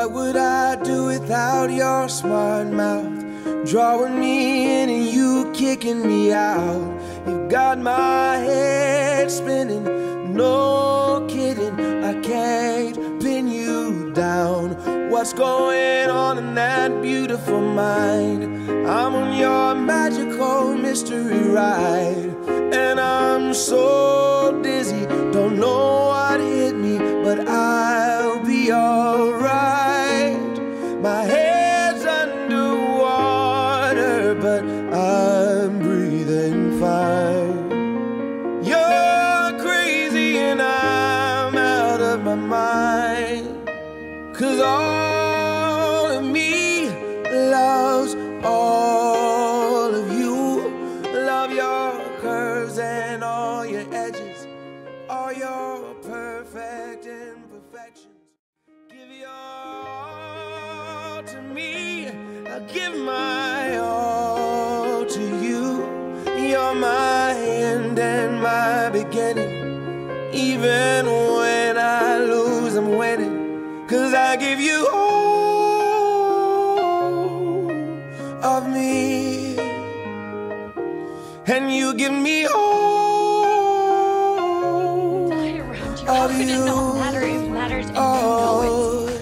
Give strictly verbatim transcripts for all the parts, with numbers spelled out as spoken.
What would I do without your smart mouth? Drawing me in and you kicking me out. You got my head spinning, no kidding. I can't pin you down. What's going on in that beautiful mind? I'm on your magical mystery ride, and I'm so dizzy, don't know what hit me, but I'll be alright. My head's underwater, but I'm breathing fine. You're crazy and I'm out of my mind, 'cause all of me loves all of you. Love your curves and all your edges, all your perfect imperfections. Give your all to me, I give my all to you. You're my end and my beginning. Even when I lose, I'm winning, 'cause I give you all of me, and you give me all How of could it you. not matter? It matters, and Oh. you know it.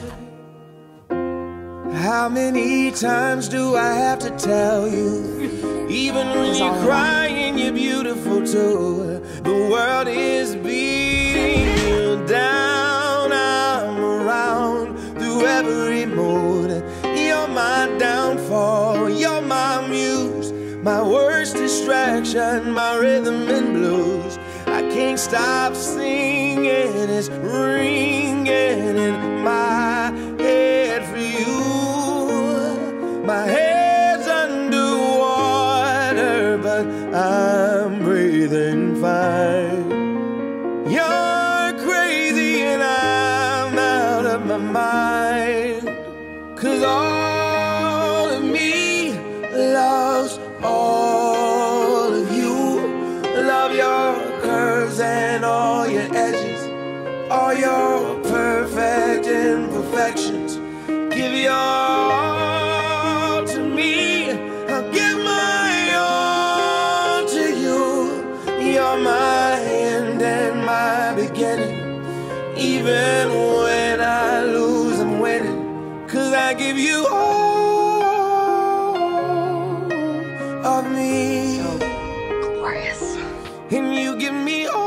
How many times do I have to tell you? Even when you're crying, you're beautiful too. The world is beating you down. I'm around through every mood. You're my downfall, you're my muse, my worst distraction, my rhythm and blues. I can't stop singing, it's ringing in my head for you. My head's underwater, but I'm breathing fine. You're crazy and I'm out of my mind, 'cause all of me loves all of you. Love your curves and all your edges, all your perfect imperfections. Give your all to me, I'll give my all to you. You're my end and my beginning. Even when I lose, I'm winning, 'cause I give you all of me, Glorious. and you give me all